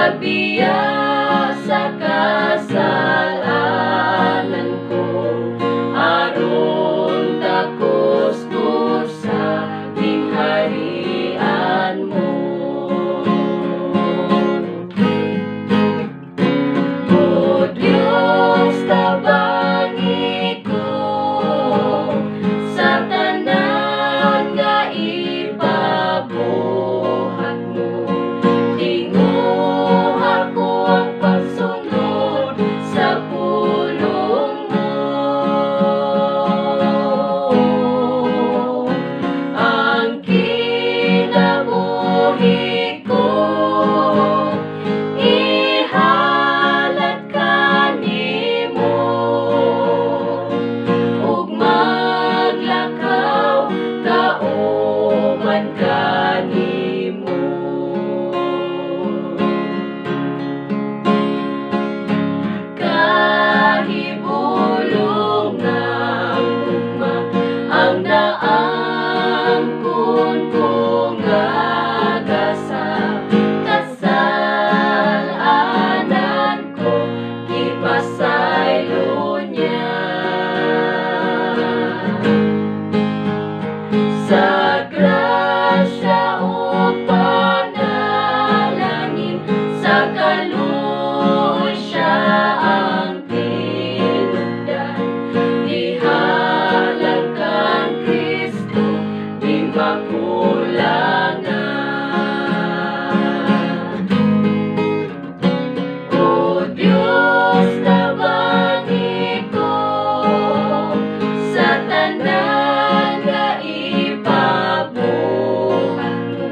pagbiya sa kasalanan ko, aron takus-kus sa gingharian mo. O Diyos, tabangi ko sa tanan nga ipabuhat mo. Tinguha ko ang pagsunod sa pulong mo. Ang kinabuhi ko ihalat kanimo, ug maglakaw kauban kanimo. Kahibulong ng ugma ang naangkon ko nga gasa kasalanan ko, ipasaylo niya. Sa grasya o panalangin, sa kaluoy siya ang tinubdan. Ihalang kang Kristo, di makulangan. O Diyos, tabangi ko sa tanan nga ipabuhat mo.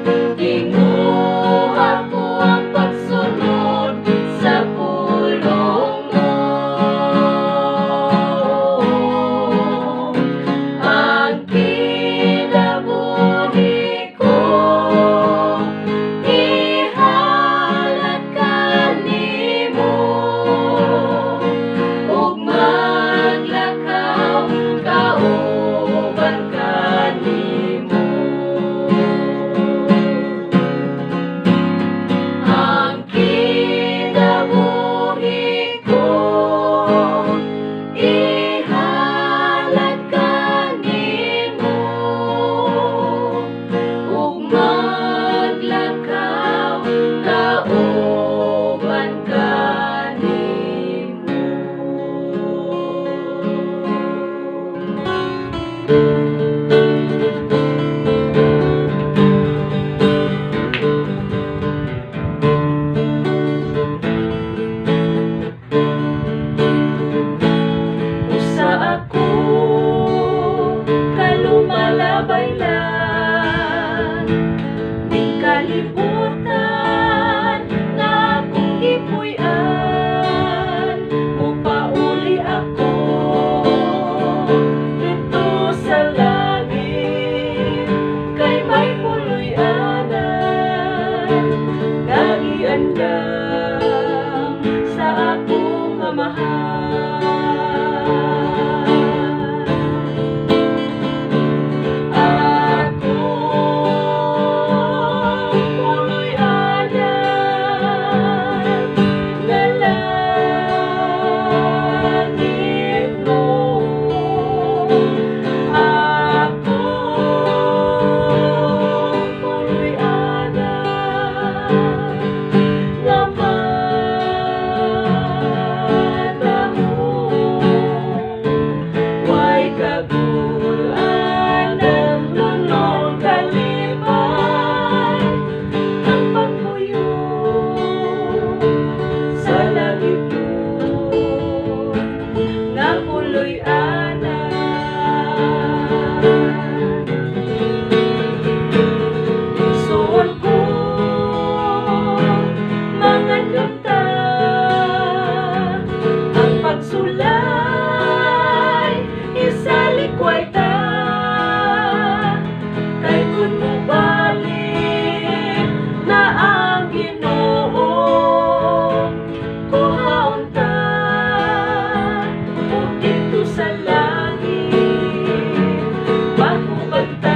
Tinguha ko ang pagsunod sa pulong mo. Ang kinabuhi ko ihalat kanimo, ug maglakaw kauban kanimo. Ang kinabuhi ko ihalat kanimo, ug maglakaw kauban kanimo. Usa ako kalumalabay-lan, di kalibutan na akong gipuy-an. Upauli ako dito sa langit, kay may puloy-anan nga giandam sa akong amahan. Akong puloy-anan nga langit mo. Akong puloy-anan nga mata mo. Way kagulan ang lunong kalipay, ang pagpuyo sa langit nga puloy-anan. Suon ko mga duta, ang pagsulay isalikway ta, kay kun mobalik na ang Ginoo, kuhaon ta ug dito sa langit mahubad ta.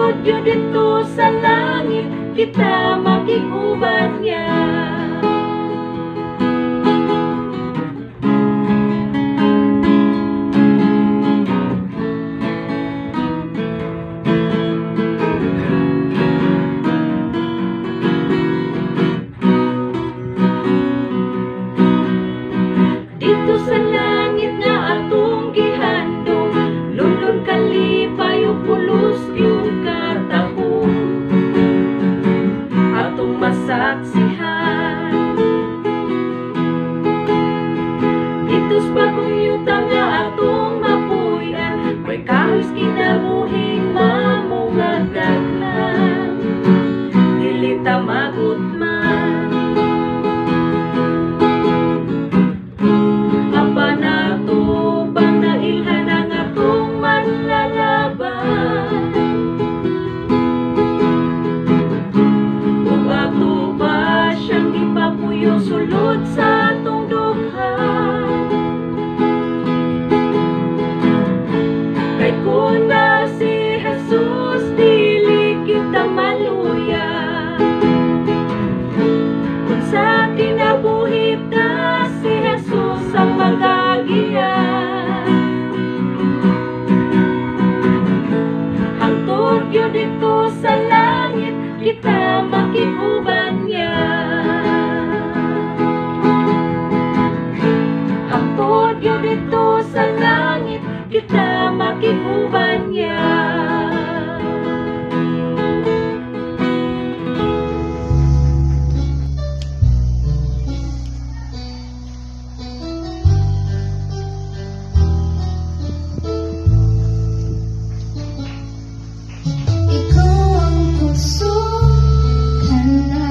Hangtod yun dito sa langit, kita makiguban niya. Dito sa langit nga atong gihandong, lulun kalipay o pulos yung katahong atong masaksihan. Dito's bagong yuta nga atong mapuyan, may kahoy's kinabuhing mamungagaglan, dili ta magutman. Sulod sa atong dughan, kay kung na si Jesus dili kita maluya. Kung sa kinabuhi na si Jesus ang magagiya, hangtod yun dito sa langit, kita makiguban niya. Hangtod yun dito sa langit, kita makiguban niya. Ikaw ang puso, kanang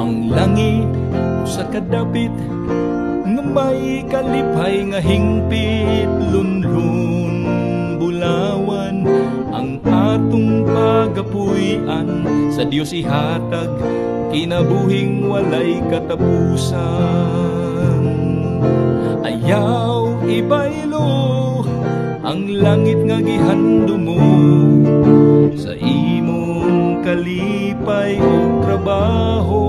Ang langit sa kadapit nga may kalipay nga hingpit, lunlun bulawan ang atong pagapuy-an. Sa Dios ihatag kinabuhing walay katapusan. Ayaw ibaylo ang langit nga gihandom mo sa imong kalipay o trabaho.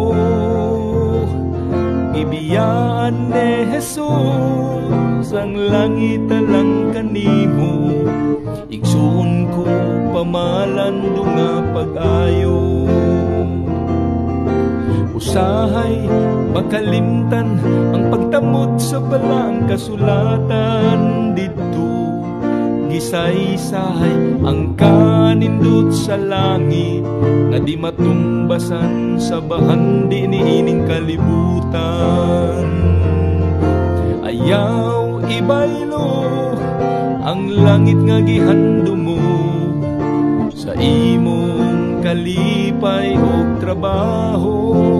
Ibiyaan ni Jesus ang langit alang kanimo, igsuon ko pamalando nga pag-ayo. Usahay makalimtan ang pagtamod sa balang kasulatan dito. Gisaysay ang kanindot sa langit nga di matumbasan sa bahan di niining kalibutan. Ayaw ibaylo ang langit nga gihandom mo sa imong kalipay o trabaho.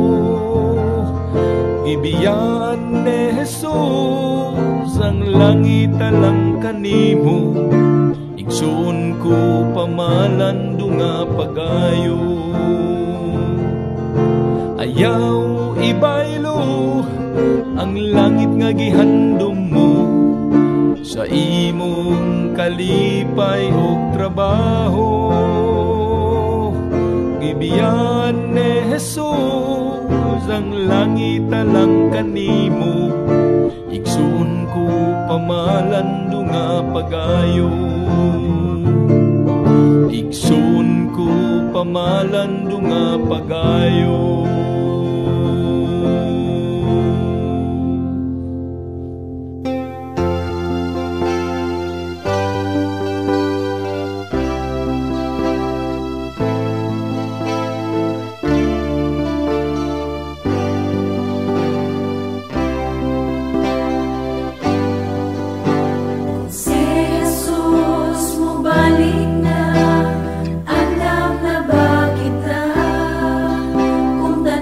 Ibiyaan ni Jesus ang langit alang kanimo, igsuon ko pamalando nga pag-ayo. Ayaw ibaylo ang langit nga gihandom mo sa imong kalipay o trabaho. Ibiyaan ni Jesus ang langit alang kanimo, igsuon ko pamalando nga pag-ayo. Igsuon ko pamalando nga pag-ayo. Andam na ba kita kung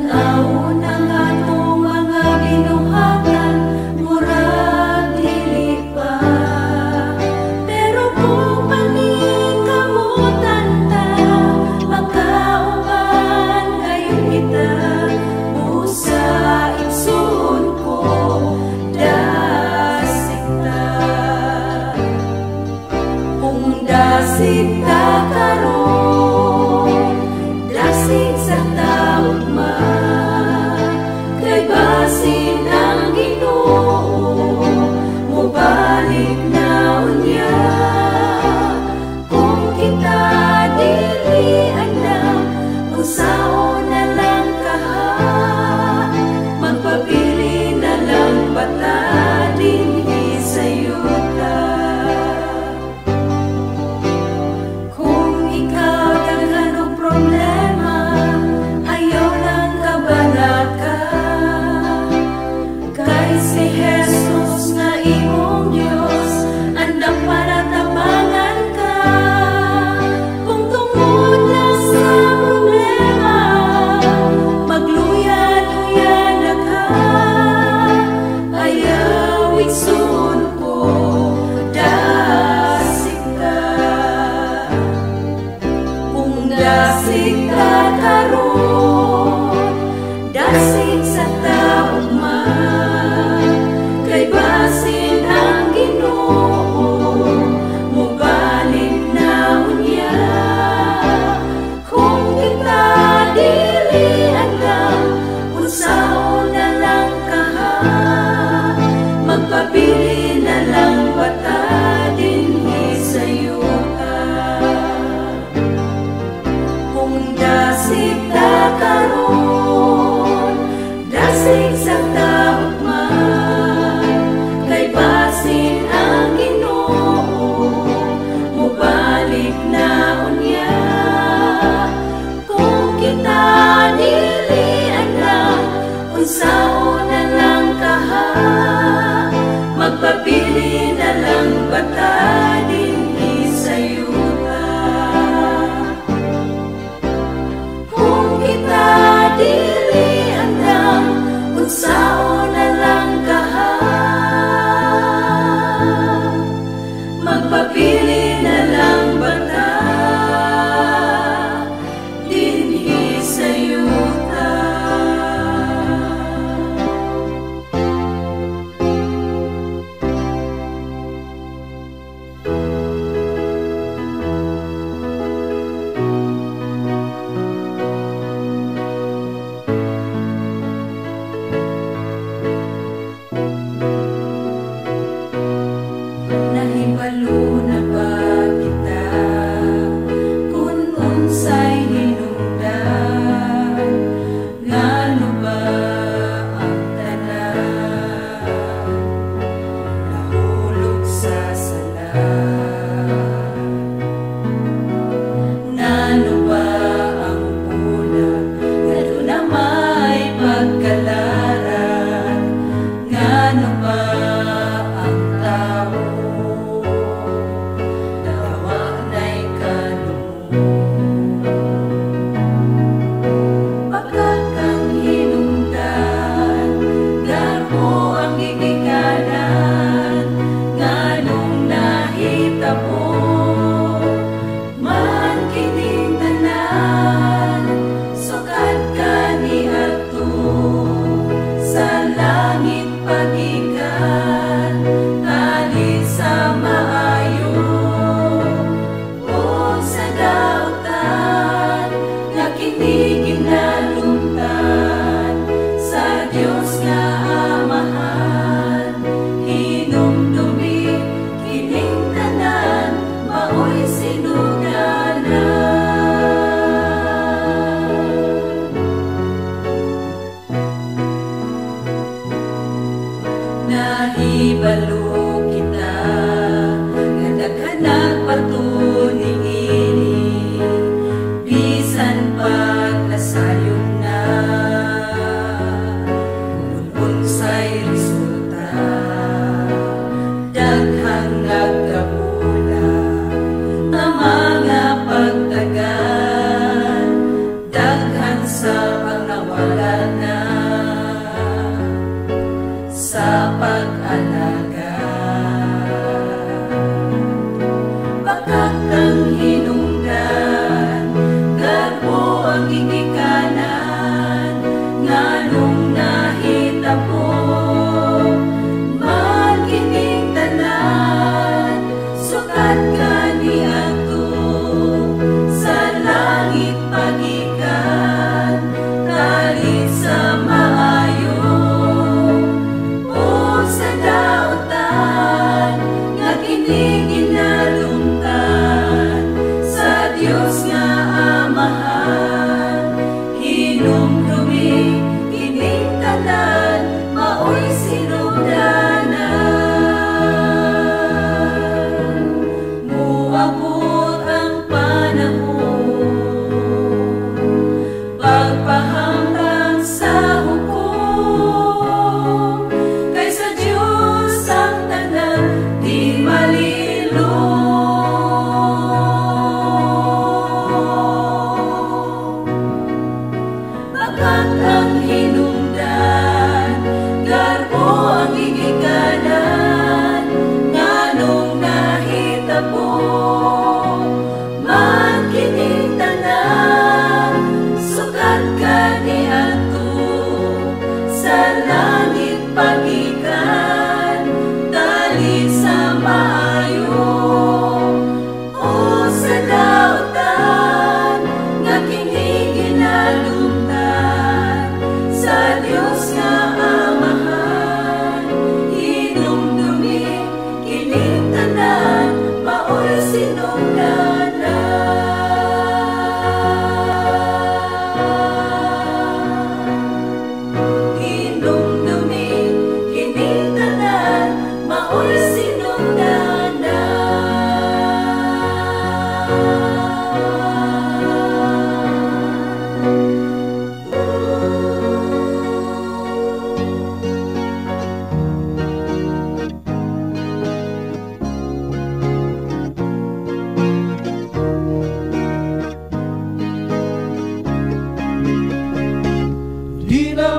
di na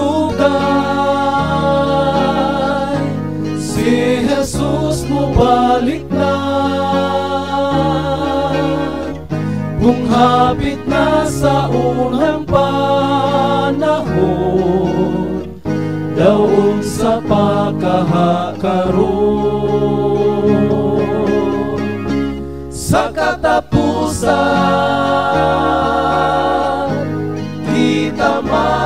madugay, si Jesus mo balik na. Kung hapit na sa unang panahon, daon sa pagkahakaron, sa katapusan kita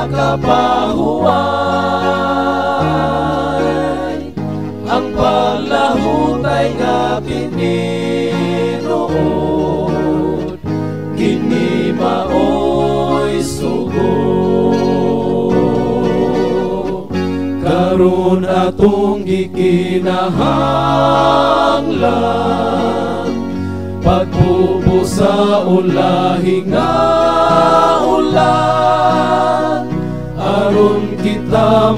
makapahuway. Ang paglahutay nga kiniroon, kini maoy sugo. Karon atong gikinahanglan, pagbubo sa ulahi nga ulan, aron kita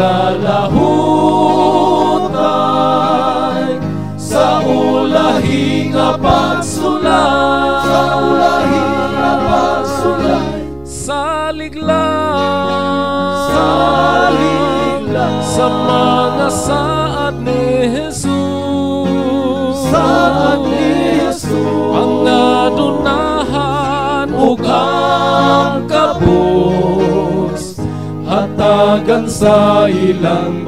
makalahutay sa ulahi nga pagsulay, sa ulahi nga pagsulay. Salig lang, salig lang sa mga saad ni Jesus, saad ni Jesus, ang nadunahan ug ang kabus, hatagan sa ilang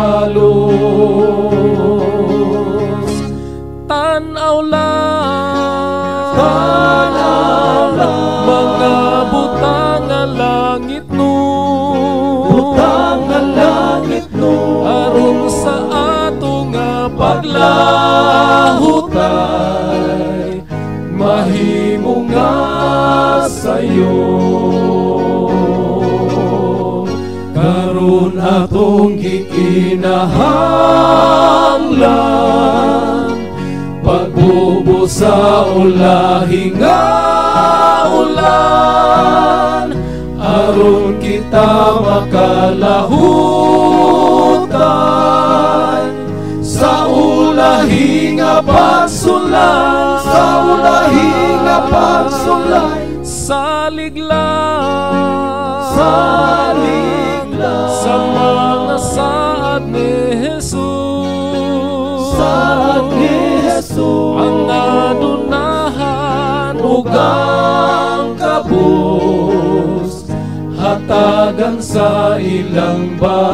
balos. Tanaw lang, tanaw lang, mga butang nga langit no, butang nga langit no, aron sa ato nga paglahutay, mahimo nga sayo. Karon atong gikinahanglan, pagbubo sa ulahi nga ulan, aron kita makalahutay sa ulahi nga pagsulay, sa ulahi nga pagsulay. Salig lang, salig lang sa mga saad ni Jesus, saad ni Jesus, ang nadunahan ug ang kabus, hatagan sa ilang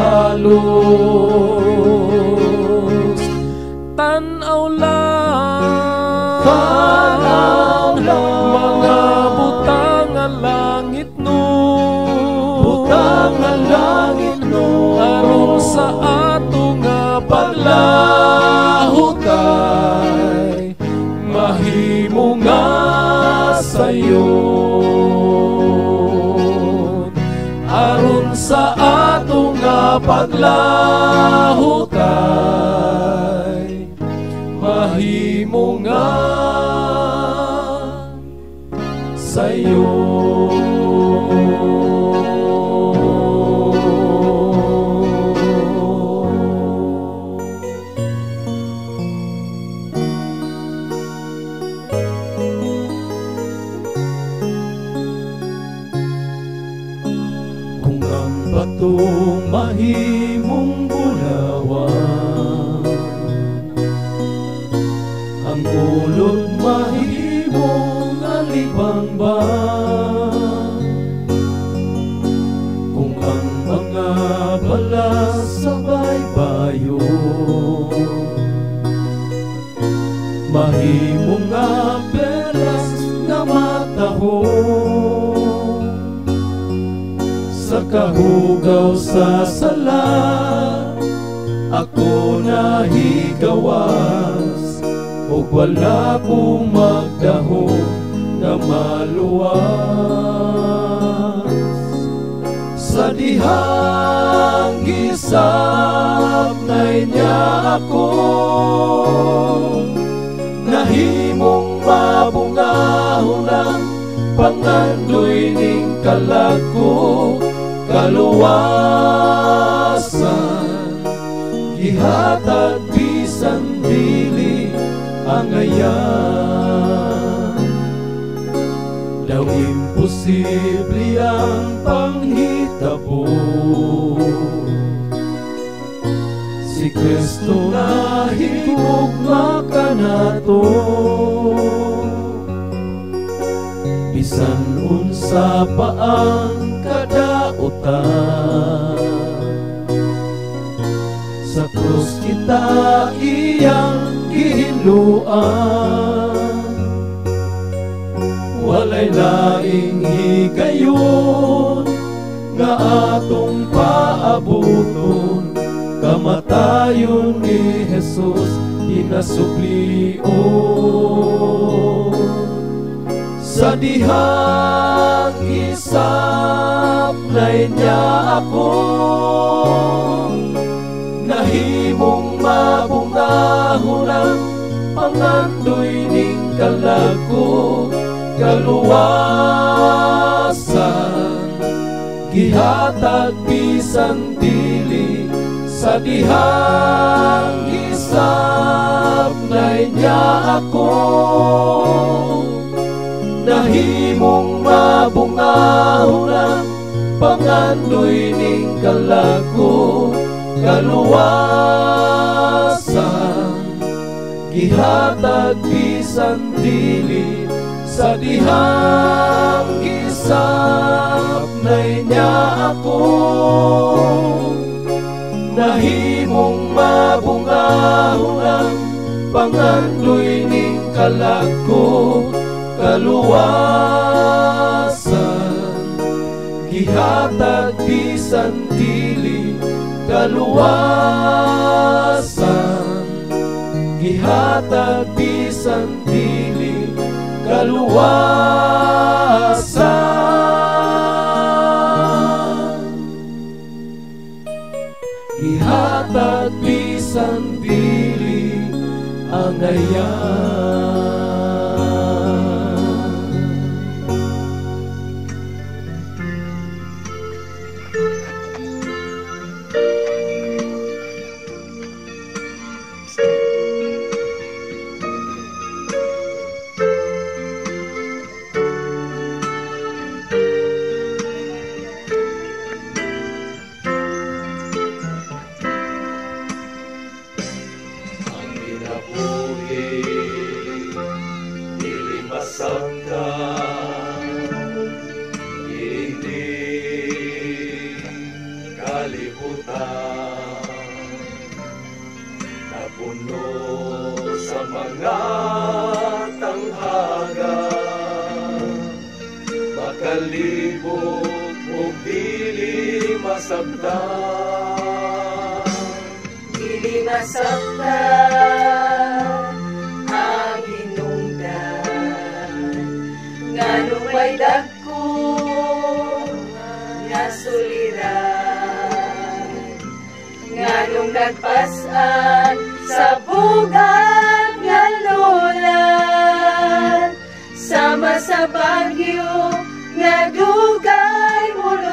balos. Tanaw lang, tanaw lang, mga butang nga langit no, butang nga langit no, aron sa ato nga paglahutay, mahimo nga sayo. Aron sa ato nga paglahutay, mahimo nga sayo. Kung ang batong mahimong bulawan, ang ulod mahimong alibangban, kung ang mga balas sa baybayon, mahimong nga pelas nga matahon, sa kahugaw sa sala ako nahigawas, ug wala ko magdahom na maluwas. Sa dihang gisabnay niya ako, nahimong mabungahon ang pangandoy ning kalako. Kaluwasan gihatag bisan dili ang ayan, daw imposible ang panghit tabo. Si Kristo nga higugma ka nato, bisan unsa pa ang kadautan. Sa krus kita iyang gihiluan, walay laing higayon nga atong paabuton. Kamatayon ni Jesus inasublion, sa dihang gisaplay niya ako, nahimong mabungahon ang pangandoy ning kalago. Kaluwasan gihatag bisan dili, sa dihang gisaplay niya ako, nahimong mabungahon ang pangandoy ning kalago. Kaluwasan gihatag bisan dili, sa dihang gisaplay niya ako, nahimong mabungahon ang pangandoy ning kalago. Kaluwasan gihatag bisan dili, kaluwasan gihatag bisan dili, kaluwasan gihatag bisan dili, angayan. Hindi kalibutan, napuno sa mga tanghaga, makalibot o dili masabtan. Dili masabtan ang nganong may dagko nga suliran, nganong nagpasan sa bugad nga lulan, sama sa bagyo nga dugay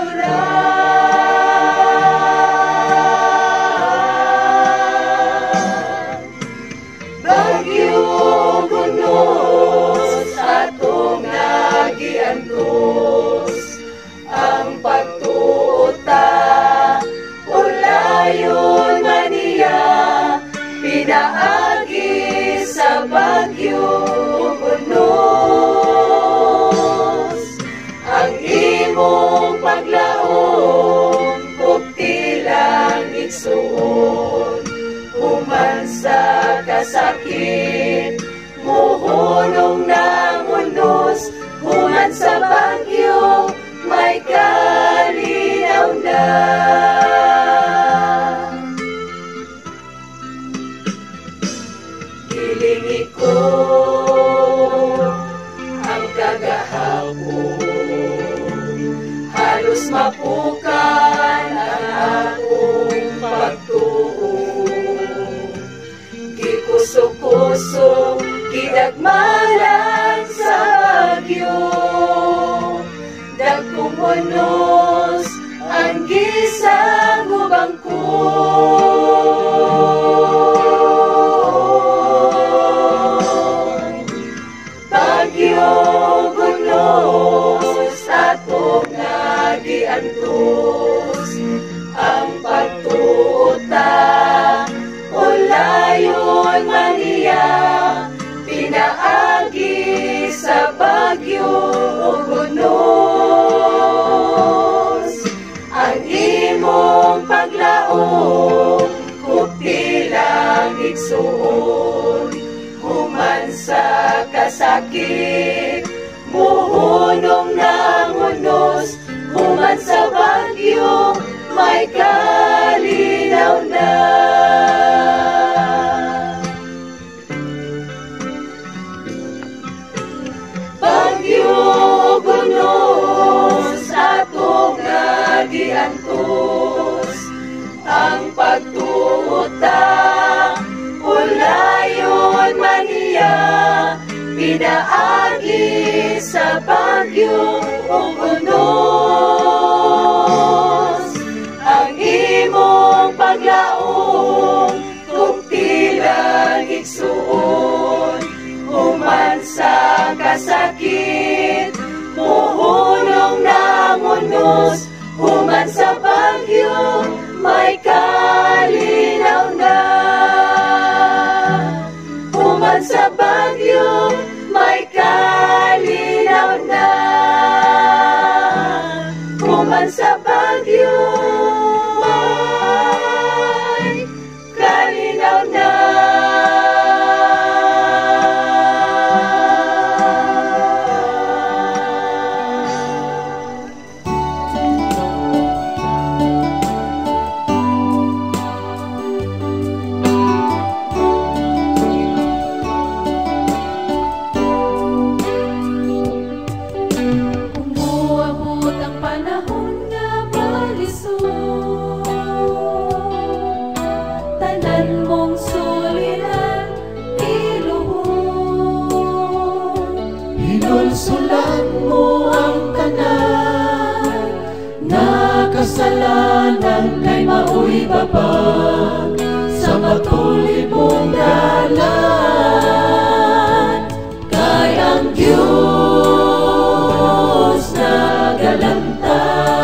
muluran. Bagyo gunos atong nagiantos, ang pagtuta ulayon maniya, pinaagi sa bagyo gunos. Ang imong paglaon pugtilang igsuon, human sa kasakit muhunong na mundos, human sa bagyo may kalinaw na. Hilingi ko ang kagahapon, halos mapukan ang akong pagtuo. Gikuso-kuso gidagmalan sa bagyo, dagkumunos ang gisang ubang ko. Bagyo gunos atong nagiantos, ang imong paglaom, kupti lang igsuon, human sa kasakit, muhunong ng unos, human sa bagyo, may kalinaw na. Bagyo gunos atong nagiantos, ang pagtuta ulayon maniya, pinaagi sa bagyo ug unos. Ang imong paglaom, kupti lang igsuon, human sa kasakit, muhunong ng unos, human sa bagyo, may kalinaw na. Human sa bagyo, may kalinaw na. Human sa bagyo, may kalinaw na. Hinulsulan mo ang tanan, nakasalanan kay maoy babag sa matuloy mong dalan. Kay ang Diyos nagalanta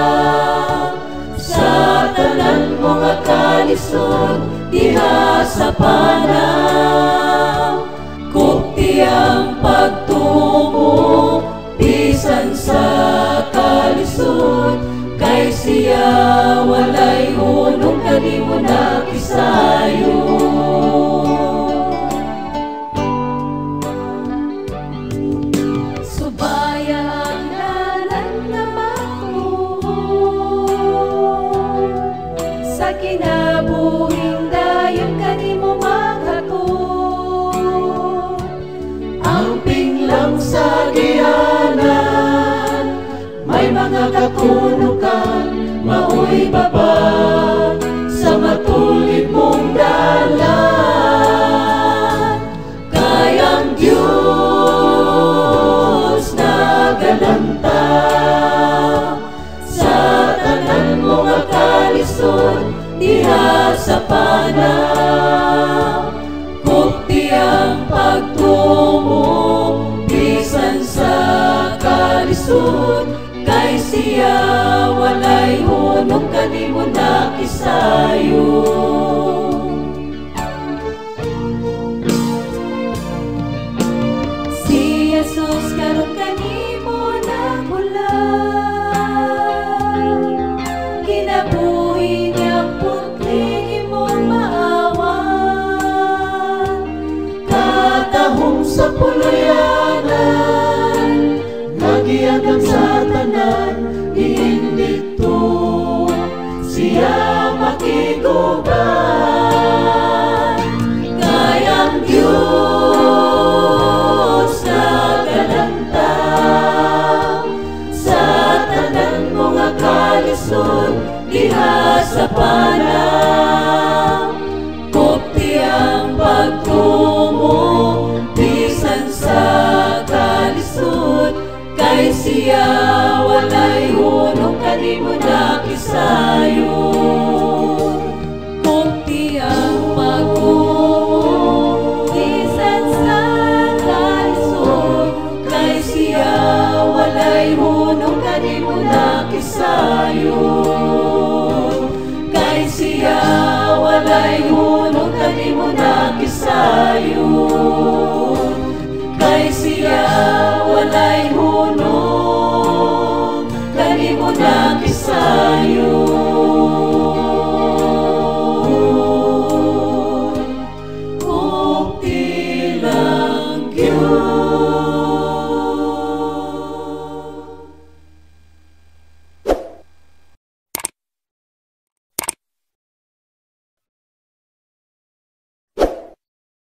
sa tanan mga kalisod diha sa panaw. Kupti ang pagtumo bisan sa kalisod, kay siya walay hunong kanimo nakisayo. Subaya ang dalan na makuha, sa kinabuhing dayon kanimo maghatod. Ang pinglang sa gianan, may mga katunukan, maoy babag sa matulid mong dalan. Kay ang Diyos nagalanta sa tanan mga kalisod diha sa panaw. Kupti ang pagtumo bisan sa kalisod, kay siya walay hunong kanimo nakisayo. Si Jesus karon kanimo nagbulag, kinabuhi niyang putli imong maawan. Katahong sa puluyanan, nagiagang sa tanan, iindito siya makiguban. Kay ang Diyos nagalanta sa tanan mga kalisod diha sa panaw. Kupti ang pagtumo bisan sa kalisod, kay siya walay